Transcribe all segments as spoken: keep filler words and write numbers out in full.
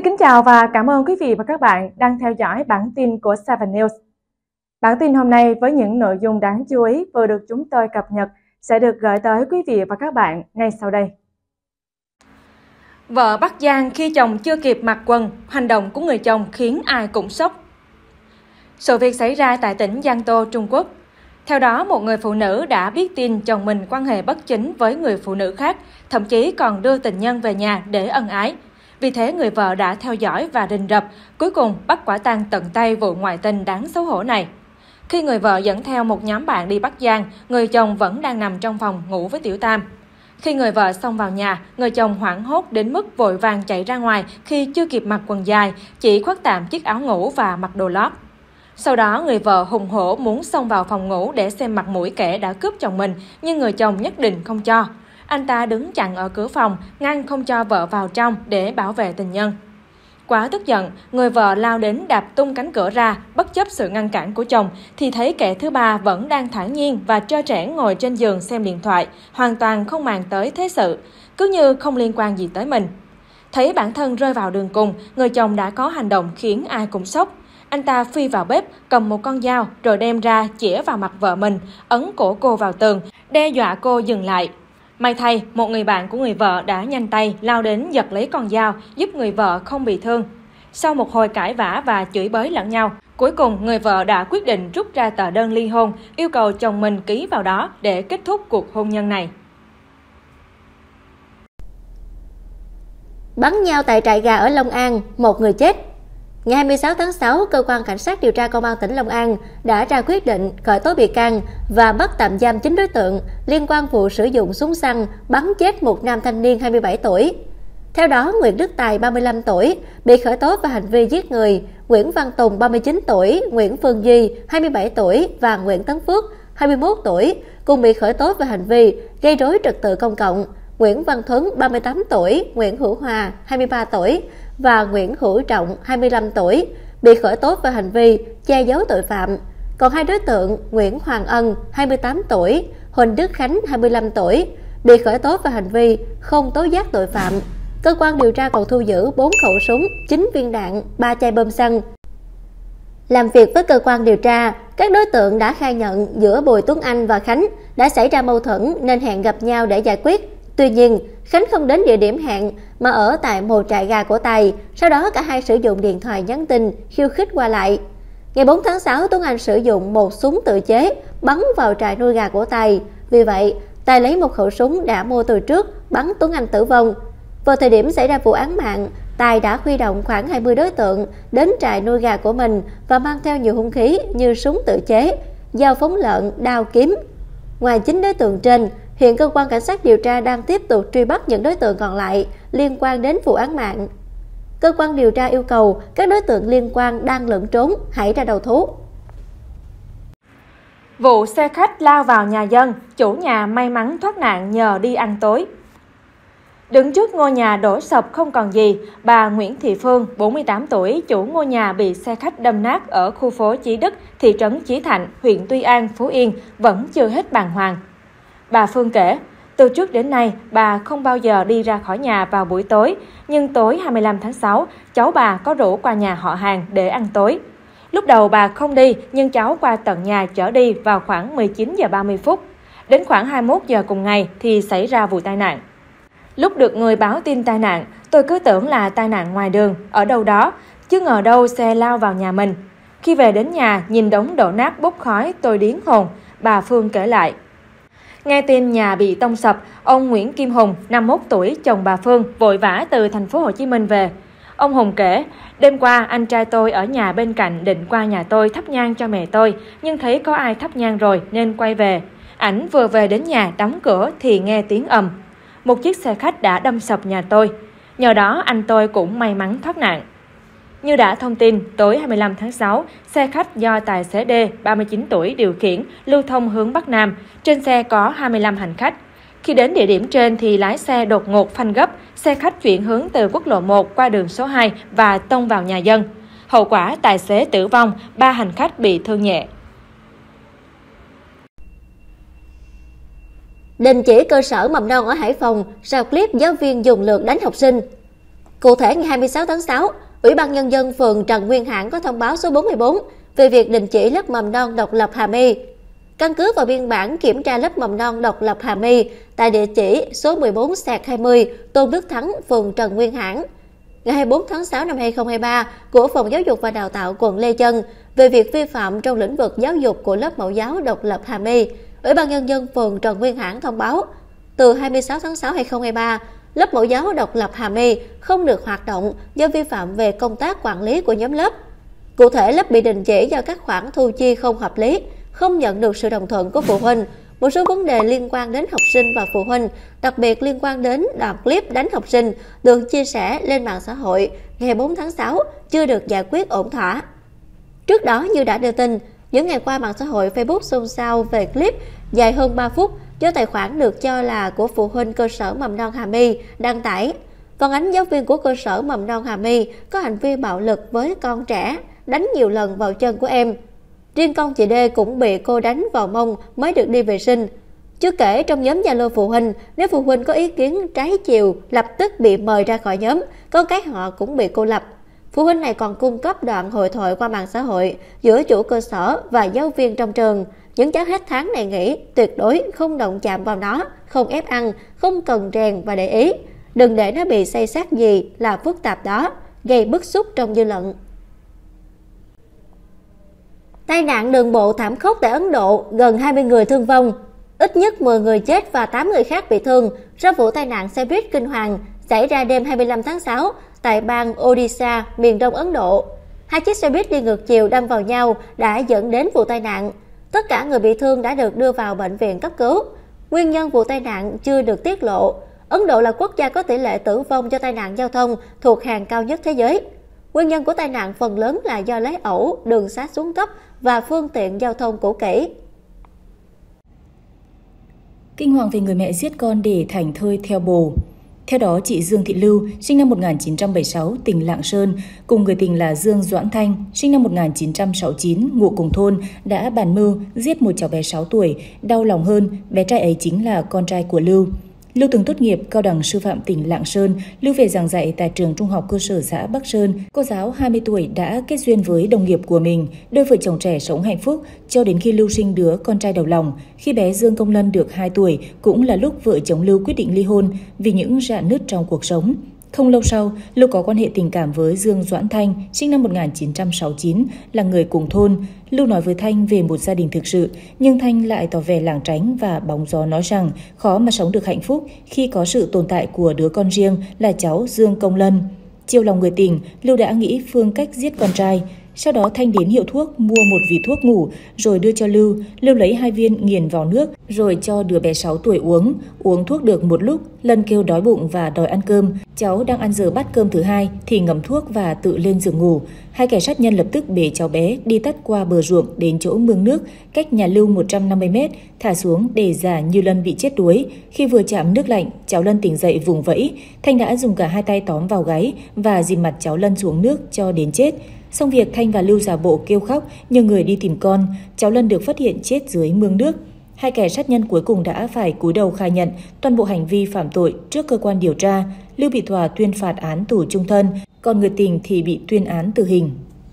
kính chào và cảm ơn quý vị và các bạn đang theo dõi bản tin của Seven News. Bản tin hôm nay với những nội dung đáng chú ý vừa được chúng tôi cập nhật sẽ được gửi tới quý vị và các bạn ngay sau đây. Vợ bắt giang khi chồng chưa kịp mặc quần, hành động của người chồng khiến ai cũng sốc. Sự việc xảy ra tại tỉnh Giang Tô, Trung Quốc. Theo đó, một người phụ nữ đã biết tin chồng mình quan hệ bất chính với người phụ nữ khác, thậm chí còn đưa tình nhân về nhà để ân ái. Vì thế, người vợ đã theo dõi và rình rập, cuối cùng bắt quả tang tận tay vụ ngoại tình đáng xấu hổ này. Khi người vợ dẫn theo một nhóm bạn đi bắt giang, người chồng vẫn đang nằm trong phòng ngủ với tiểu tam. Khi người vợ xông vào nhà, người chồng hoảng hốt đến mức vội vàng chạy ra ngoài khi chưa kịp mặc quần dài, chỉ khoác tạm chiếc áo ngủ và mặc đồ lót. Sau đó, người vợ hùng hổ muốn xông vào phòng ngủ để xem mặt mũi kẻ đã cướp chồng mình, nhưng người chồng nhất định không cho. Anh ta đứng chặn ở cửa phòng, ngăn không cho vợ vào trong để bảo vệ tình nhân. Quá tức giận, người vợ lao đến đạp tung cánh cửa ra, bất chấp sự ngăn cản của chồng, thì thấy kẻ thứ ba vẫn đang thản nhiên và trơ trẽn ngồi trên giường xem điện thoại, hoàn toàn không màng tới thế sự, cứ như không liên quan gì tới mình. Thấy bản thân rơi vào đường cùng, người chồng đã có hành động khiến ai cũng sốc. Anh ta phi vào bếp, cầm một con dao rồi đem ra chĩa vào mặt vợ mình, ấn cổ cô vào tường, đe dọa cô dừng lại. May thay, một người bạn của người vợ đã nhanh tay lao đến giật lấy con dao, giúp người vợ không bị thương. Sau một hồi cãi vã và chửi bới lẫn nhau, cuối cùng người vợ đã quyết định rút ra tờ đơn ly hôn, yêu cầu chồng mình ký vào đó để kết thúc cuộc hôn nhân này. Bắn nhau tại trại gà ở Long An, một người chết. Ngày hai mươi sáu tháng sáu, Cơ quan Cảnh sát điều tra Công an tỉnh Long An đã ra quyết định khởi tố bị can và bắt tạm giam chín đối tượng liên quan vụ sử dụng súng săn bắn chết một nam thanh niên hai mươi bảy tuổi. Theo đó, Nguyễn Đức Tài, ba mươi lăm tuổi, bị khởi tố về hành vi giết người, Nguyễn Văn Tùng, ba mươi chín tuổi, Nguyễn Phương Duy, hai mươi bảy tuổi và Nguyễn Tấn Phước, hai mươi mốt tuổi, cùng bị khởi tố về hành vi gây rối trật tự công cộng. Nguyễn Văn Thuấn, ba mươi tám tuổi, Nguyễn Hữu Hòa, hai mươi ba tuổi và Nguyễn Hữu Trọng, hai mươi lăm tuổi, bị khởi tố về hành vi che giấu tội phạm. Còn hai đối tượng Nguyễn Hoàng Ân, hai mươi tám tuổi, Huỳnh Đức Khánh, hai mươi lăm tuổi, bị khởi tố về hành vi không tố giác tội phạm. Cơ quan điều tra còn thu giữ bốn khẩu súng, chín viên đạn, ba chai bơm xăng. Làm việc với cơ quan điều tra, các đối tượng đã khai nhận giữa Bùi Tuấn Anh và Khánh đã xảy ra mâu thuẫn nên hẹn gặp nhau để giải quyết. Tuy nhiên, Khánh không đến địa điểm hẹn mà ở tại một trại gà của Tài, sau đó cả hai sử dụng điện thoại nhắn tin, khiêu khích qua lại. Ngày bốn tháng sáu, Tuấn Anh sử dụng một súng tự chế bắn vào trại nuôi gà của Tài. Vì vậy, Tài lấy một khẩu súng đã mua từ trước bắn Tuấn Anh tử vong. Vào thời điểm xảy ra vụ án mạng, Tài đã huy động khoảng hai mươi đối tượng đến trại nuôi gà của mình và mang theo nhiều hung khí như súng tự chế, dao phóng lợn, đao kiếm. Ngoài chín đối tượng trên, hiện cơ quan cảnh sát điều tra đang tiếp tục truy bắt những đối tượng còn lại liên quan đến vụ án mạng. Cơ quan điều tra yêu cầu các đối tượng liên quan đang lẫn trốn hãy ra đầu thú. Vụ xe khách lao vào nhà dân, chủ nhà may mắn thoát nạn nhờ đi ăn tối. Đứng trước ngôi nhà đổ sập không còn gì, bà Nguyễn Thị Phương, bốn mươi tám tuổi, chủ ngôi nhà bị xe khách đâm nát ở khu phố Chí Đức, thị trấn Chí Thạnh, huyện Tuy An, Phú Yên, vẫn chưa hết bàng hoàng. Bà Phương kể, từ trước đến nay, bà không bao giờ đi ra khỏi nhà vào buổi tối, nhưng tối hai mươi lăm tháng sáu, cháu bà có rủ qua nhà họ hàng để ăn tối. Lúc đầu bà không đi, nhưng cháu qua tận nhà chở đi vào khoảng mười chín giờ ba mươi phút. Đến khoảng hai mươi mốt giờ cùng ngày thì xảy ra vụ tai nạn. Lúc được người báo tin tai nạn, tôi cứ tưởng là tai nạn ngoài đường, ở đâu đó, chứ ngờ đâu xe lao vào nhà mình. Khi về đến nhà, nhìn đống đổ nát bốc khói, tôi điếng hồn, bà Phương kể lại. Nghe tin nhà bị tông sập, ông Nguyễn Kim Hùng, năm mươi mốt tuổi, chồng bà Phương, vội vã từ thành phố Hồ Chí Minh về. Ông Hùng kể, đêm qua anh trai tôi ở nhà bên cạnh định qua nhà tôi thắp nhang cho mẹ tôi, nhưng thấy có ai thắp nhang rồi nên quay về. Ảnh vừa về đến nhà đóng cửa thì nghe tiếng ầm. Một chiếc xe khách đã đâm sập nhà tôi. Nhờ đó anh tôi cũng may mắn thoát nạn. Như đã thông tin, tối hai mươi lăm tháng sáu, xe khách do tài xế D, ba mươi chín tuổi, điều khiển, lưu thông hướng Bắc Nam. Trên xe có hai mươi lăm hành khách. Khi đến địa điểm trên thì lái xe đột ngột phanh gấp, xe khách chuyển hướng từ quốc lộ một qua đường số hai và tông vào nhà dân. Hậu quả tài xế tử vong, ba hành khách bị thương nhẹ. Đình chỉ cơ sở mầm non ở Hải Phòng sau clip giáo viên dùng lược đánh học sinh. Cụ thể, ngày hai mươi sáu tháng sáu, Ủy ban Nhân dân phường Trần Nguyên Hãn có thông báo số bốn mươi bốn về việc đình chỉ lớp mầm non độc lập Hà My. Căn cứ vào biên bản kiểm tra lớp mầm non độc lập Hà My tại địa chỉ số mười bốn xẹt hai mươi Tôn Đức Thắng, phường Trần Nguyên Hãn, ngày hai mươi bốn tháng sáu năm hai nghìn không trăm hai mươi ba của Phòng Giáo dục và Đào tạo quận Lê Chân về việc vi phạm trong lĩnh vực giáo dục của lớp mẫu giáo độc lập Hà My, Ủy ban Nhân dân phường Trần Nguyên Hãn thông báo từ hai mươi sáu tháng sáu năm hai nghìn không trăm hai mươi ba, lớp mẫu giáo độc lập Hà My không được hoạt động do vi phạm về công tác quản lý của nhóm lớp. Cụ thể, lớp bị đình chỉ do các khoản thu chi không hợp lý, không nhận được sự đồng thuận của phụ huynh. Một số vấn đề liên quan đến học sinh và phụ huynh, đặc biệt liên quan đến đoạn clip đánh học sinh được chia sẻ lên mạng xã hội ngày bốn tháng sáu chưa được giải quyết ổn thỏa. Trước đó, như đã đưa tin, những ngày qua mạng xã hội Facebook xôn xao về clip dài hơn ba phút do tài khoản được cho là của phụ huynh cơ sở mầm non Hà My đăng tải. Phản ánh giáo viên của cơ sở mầm non Hà My có hành vi bạo lực với con trẻ, đánh nhiều lần vào chân của em. Riêng con chị D cũng bị cô đánh vào mông mới được đi vệ sinh. Chưa kể, trong nhóm Zalo phụ huynh, nếu phụ huynh có ý kiến trái chiều lập tức bị mời ra khỏi nhóm, con cái họ cũng bị cô lập. Phụ huynh này còn cung cấp đoạn hội thoại qua mạng xã hội giữa chủ cơ sở và giáo viên trong trường. Những cháu hết tháng này nghỉ, tuyệt đối không động chạm vào nó, không ép ăn, không cần rèn và để ý. Đừng để nó bị xây xát gì là phức tạp đó, gây bức xúc trong dư luận. Tai nạn đường bộ thảm khốc tại Ấn Độ, gần hai mươi người thương vong. Ít nhất mười người chết và tám người khác bị thương sau vụ tai nạn xe buýt kinh hoàng xảy ra đêm hai mươi lăm tháng sáu tại bang Odisha, miền đông Ấn Độ. Hai chiếc xe buýt đi ngược chiều đâm vào nhau đã dẫn đến vụ tai nạn. Tất cả người bị thương đã được đưa vào bệnh viện cấp cứu. Nguyên nhân vụ tai nạn chưa được tiết lộ. Ấn Độ là quốc gia có tỷ lệ tử vong do tai nạn giao thông thuộc hàng cao nhất thế giới. Nguyên nhân của tai nạn phần lớn là do lái ẩu, đường xá xuống cấp và phương tiện giao thông cũ kỹ. Kinh hoàng về người mẹ giết con để thành thơi theo bồ. Theo đó, chị Dương Thị Lưu, sinh năm một nghìn chín trăm bảy mươi sáu, tỉnh Lạng Sơn, cùng người tình là Dương Doãn Thanh, sinh năm một nghìn chín trăm sáu mươi chín, ngụ cùng thôn, đã bàn mưu giết một cháu bé sáu tuổi. Đau lòng hơn, bé trai ấy chính là con trai của Lưu. Lưu từng tốt nghiệp Cao đẳng Sư phạm tỉnh Lạng Sơn, Lưu về giảng dạy tại trường trung học cơ sở xã Bắc Sơn. Cô giáo hai mươi tuổi đã kết duyên với đồng nghiệp của mình, đôi vợ chồng trẻ sống hạnh phúc cho đến khi Lưu sinh đứa con trai đầu lòng. Khi bé Dương Công Lân được hai tuổi, cũng là lúc vợ chồng Lưu quyết định ly hôn vì những rạn nứt trong cuộc sống. Không lâu sau, Lưu có quan hệ tình cảm với Dương Doãn Thanh, sinh năm một nghìn chín trăm sáu mươi chín, là người cùng thôn. Lưu nói với Thanh về một gia đình thực sự, nhưng Thanh lại tỏ vẻ lảng tránh và bóng gió nói rằng khó mà sống được hạnh phúc khi có sự tồn tại của đứa con riêng là cháu Dương Công Lân. Chiều lòng người tình, Lưu đã nghĩ phương cách giết con trai. Sau đó Thanh đến hiệu thuốc mua một vỉ thuốc ngủ rồi đưa cho Lưu. Lưu lấy hai viên nghiền vào nước rồi cho đứa bé sáu tuổi uống. Uống thuốc được một lúc, Lân kêu đói bụng và đòi ăn cơm. Cháu đang ăn giờ bát cơm thứ hai thì ngậm thuốc và tự lên giường ngủ. Hai kẻ sát nhân lập tức bế cháu bé đi tắt qua bờ ruộng đến chỗ mương nước cách nhà Lưu một trăm năm mươi mét, thả xuống để giả như Lân bị chết đuối. Khi vừa chạm nước lạnh, cháu Lân tỉnh dậy vùng vẫy. Thanh đã dùng cả hai tay tóm vào gáy và dìm mặt cháu Lân xuống nước cho đến chết. Xong việc, Thanh và Lưu giả bộ kêu khóc như người đi tìm con. Cháu Lân được phát hiện chết dưới mương nước. Hai kẻ sát nhân cuối cùng đã phải cúi đầu khai nhận toàn bộ hành vi phạm tội trước cơ quan điều tra. Lưu bị tòa tuyên phạt án tù chung thân, còn người tình thì bị tuyên án tử hình.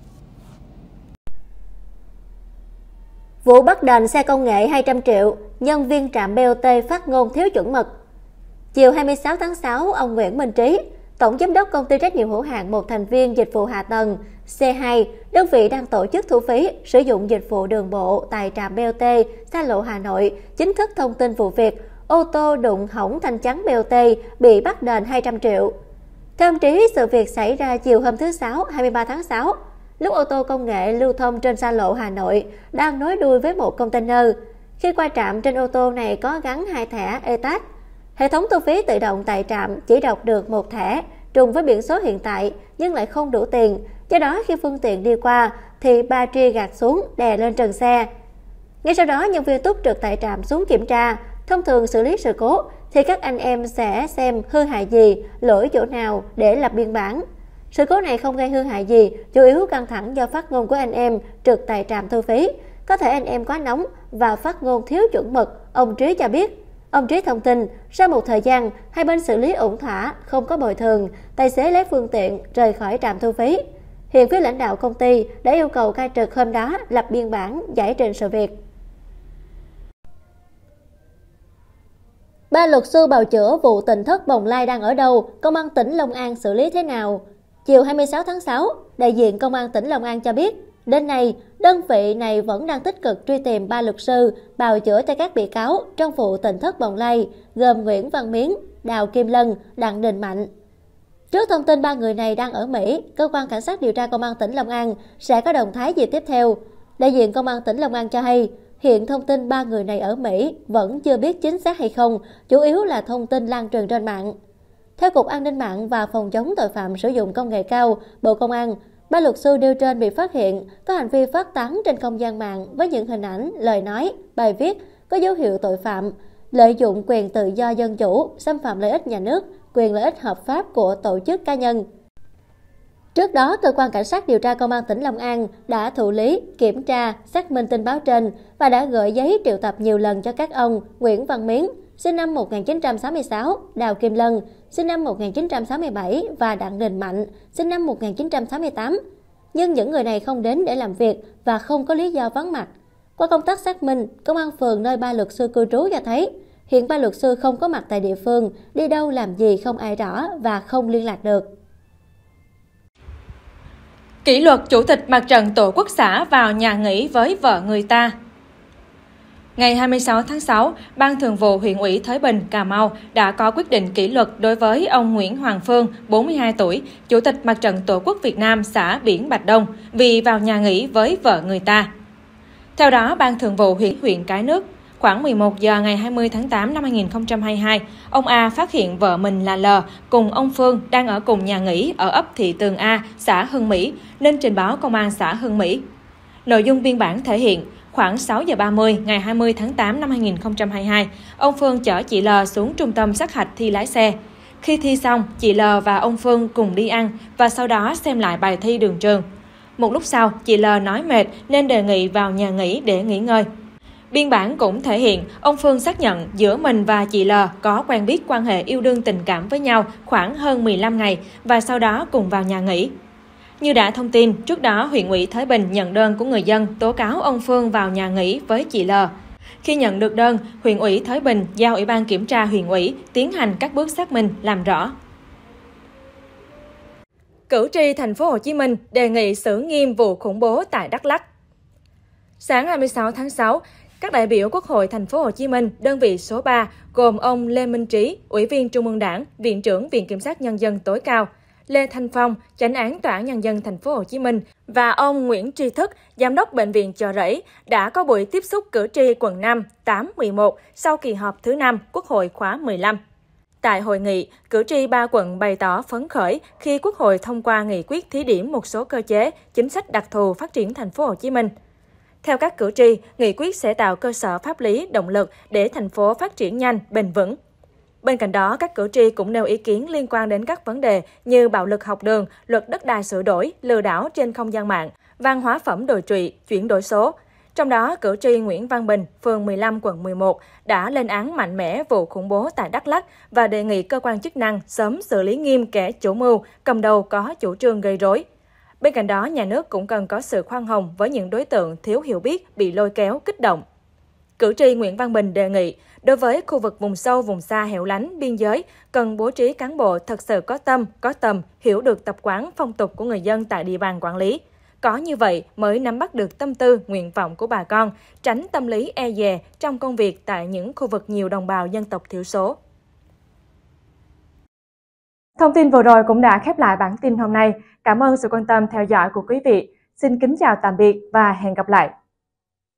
Vụ bắt đền xe công nghệ hai trăm triệu, nhân viên trạm bê o tê phát ngôn thiếu chuẩn mực. Chiều hai mươi sáu tháng sáu, ông Nguyễn Minh Trí, Tổng Giám đốc Công ty trách nhiệm hữu hạn một thành viên dịch vụ hạ tầng C hai, đơn vị đang tổ chức thu phí sử dụng dịch vụ đường bộ tại trạm bê o tê xa lộ Hà Nội, chính thức thông tin vụ việc ô tô đụng hỏng thanh chắn bê o tê bị bắt đền hai trăm triệu. Theo ông Trí, sự việc xảy ra chiều hôm thứ Sáu hai mươi ba tháng sáu, lúc ô tô công nghệ lưu thông trên xa lộ Hà Nội đang nối đuôi với một container. Khi qua trạm, trên ô tô này có gắn hai thẻ e tát. Hệ thống thu phí tự động tại trạm chỉ đọc được một thẻ trùng với biển số hiện tại nhưng lại không đủ tiền. Do đó khi phương tiện đi qua thì ba ria gạt xuống đè lên trần xe. Ngay sau đó, nhân viên túc trực tại trạm xuống kiểm tra. Thông thường xử lý sự cố thì các anh em sẽ xem hư hại gì, lỗi chỗ nào để lập biên bản. Sự cố này không gây hư hại gì, chủ yếu căng thẳng do phát ngôn của anh em trực tại trạm thu phí. Có thể anh em quá nóng và phát ngôn thiếu chuẩn mực, ông Trí cho biết. Ông Trí thông tin, sau một thời gian, hai bên xử lý ổn thỏa, không có bồi thường, tài xế lấy phương tiện rời khỏi trạm thu phí. Hiện phía lãnh đạo công ty đã yêu cầu ca trực hôm đó lập biên bản giải trình sự việc. Ba luật sư bào chữa vụ tỉnh thất Bồng Lai đang ở đâu? Công an tỉnh Long An xử lý thế nào? Chiều hai mươi sáu tháng sáu, đại diện Công an tỉnh Long An cho biết, đến nay, đơn vị này vẫn đang tích cực truy tìm ba luật sư bào chữa cho các bị cáo trong vụ tỉnh thất Bồng Lai, gồm Nguyễn Văn Miến, Đào Kim Lân, Đặng Đình Mạnh. Trước thông tin ba người này đang ở Mỹ, Cơ quan Cảnh sát điều tra Công an tỉnh Long An sẽ có động thái gì tiếp theo? Đại diện Công an tỉnh Long An cho hay, hiện thông tin ba người này ở Mỹ vẫn chưa biết chính xác hay không, chủ yếu là thông tin lan truyền trên mạng. Theo Cục An ninh mạng và Phòng chống tội phạm sử dụng công nghệ cao, Bộ Công an, ba luật sư nêu trên bị phát hiện có hành vi phát tán trên không gian mạng với những hình ảnh, lời nói, bài viết có dấu hiệu tội phạm, lợi dụng quyền tự do dân chủ, xâm phạm lợi ích nhà nước, quyền lợi ích hợp pháp của tổ chức cá nhân. Trước đó, Cơ quan Cảnh sát điều tra Công an tỉnh Long An đã thụ lý, kiểm tra, xác minh tin báo trên và đã gửi giấy triệu tập nhiều lần cho các ông Nguyễn Văn Miến, sinh năm một nghìn chín trăm sáu mươi sáu, Đào Kim Lân, sinh năm một nghìn chín trăm sáu mươi bảy và Đặng Đình Mạnh, sinh năm một nghìn chín trăm sáu mươi tám. Nhưng những người này không đến để làm việc và không có lý do vắng mặt. Qua công tác xác minh, Công an phường nơi ba luật sư cư trú cho thấy, hiện ba luật sư không có mặt tại địa phương, đi đâu làm gì không ai rõ và không liên lạc được. Kỷ luật Chủ tịch Mặt trận Tổ quốc xã vào nhà nghỉ với vợ người ta. Ngày hai mươi sáu tháng sáu, Ban Thường vụ huyện ủy Thới Bình, Cà Mau đã có quyết định kỷ luật đối với ông Nguyễn Hoàng Phương, bốn mươi hai tuổi, Chủ tịch Mặt trận Tổ quốc Việt Nam xã Biển Bạch Đông vì vào nhà nghỉ với vợ người ta. Theo đó, Ban Thường vụ huyện huyện Cái Nước, khoảng mười một giờ ngày hai mươi tháng tám năm hai nghìn không trăm hai mươi hai, ông A phát hiện vợ mình là L cùng ông Phương đang ở cùng nhà nghỉ ở ấp Thị Tường A, xã Hưng Mỹ, nên trình báo công an xã Hưng Mỹ. Nội dung biên bản thể hiện, khoảng sáu giờ ba mươi ngày hai mươi tháng tám năm hai nghìn không trăm hai mươi hai, ông Phương chở chị L xuống trung tâm sát hạch thi lái xe. Khi thi xong, chị L và ông Phương cùng đi ăn và sau đó xem lại bài thi đường trường. Một lúc sau, chị L nói mệt nên đề nghị vào nhà nghỉ để nghỉ ngơi. Biên bản cũng thể hiện, ông Phương xác nhận giữa mình và chị L có quen biết quan hệ yêu đương tình cảm với nhau khoảng hơn mười lăm ngày và sau đó cùng vào nhà nghỉ. Như đã thông tin, trước đó huyện ủy Thới Bình nhận đơn của người dân tố cáo ông Phương vào nhà nghỉ với chị L. Khi nhận được đơn, huyện ủy Thới Bình giao Ủy ban kiểm tra huyện ủy tiến hành các bước xác minh làm rõ. Cử tri thành phố Hồ Chí Minh đề nghị xử nghiêm vụ khủng bố tại Đắk Lắk. Sáng hai mươi sáu tháng sáu, các đại biểu Quốc hội thành phố Hồ Chí Minh đơn vị số ba gồm ông Lê Minh Trí, Ủy viên Trung ương Đảng, Viện trưởng Viện Kiểm sát Nhân dân tối cao, Lê Thanh Phong, Chánh án Tòa án Nhân dân thành phố Hồ Chí Minh và ông Nguyễn Tri Thức, Giám đốc Bệnh viện Chợ Rẫy đã có buổi tiếp xúc cử tri quận năm, tám, mười một sau kỳ họp thứ năm Quốc hội khóa mười lăm. Tại hội nghị, cử tri ba quận bày tỏ phấn khởi khi Quốc hội thông qua nghị quyết thí điểm một số cơ chế, chính sách đặc thù phát triển thành phố Hồ Chí Minh. Theo các cử tri, nghị quyết sẽ tạo cơ sở pháp lý, động lực để thành phố phát triển nhanh, bền vững. Bên cạnh đó, các cử tri cũng nêu ý kiến liên quan đến các vấn đề như bạo lực học đường, luật đất đai sửa đổi, lừa đảo trên không gian mạng, văn hóa phẩm đồi trụy, chuyển đổi số. Trong đó, cử tri Nguyễn Văn Bình, phường mười lăm, quận mười một đã lên án mạnh mẽ vụ khủng bố tại Đắk Lắk và đề nghị cơ quan chức năng sớm xử lý nghiêm kẻ chủ mưu, cầm đầu có chủ trương gây rối. Bên cạnh đó, nhà nước cũng cần có sự khoan hồng với những đối tượng thiếu hiểu biết, bị lôi kéo, kích động. Cử tri Nguyễn Văn Bình đề nghị, đối với khu vực vùng sâu, vùng xa, hẻo lánh, biên giới, cần bố trí cán bộ thật sự có tâm, có tầm, hiểu được tập quán, phong tục của người dân tại địa bàn quản lý. Có như vậy mới nắm bắt được tâm tư, nguyện vọng của bà con, tránh tâm lý e dè trong công việc tại những khu vực nhiều đồng bào dân tộc thiểu số. Thông tin vừa rồi cũng đã khép lại bản tin hôm nay. Cảm ơn sự quan tâm theo dõi của quý vị. Xin kính chào tạm biệt và hẹn gặp lại.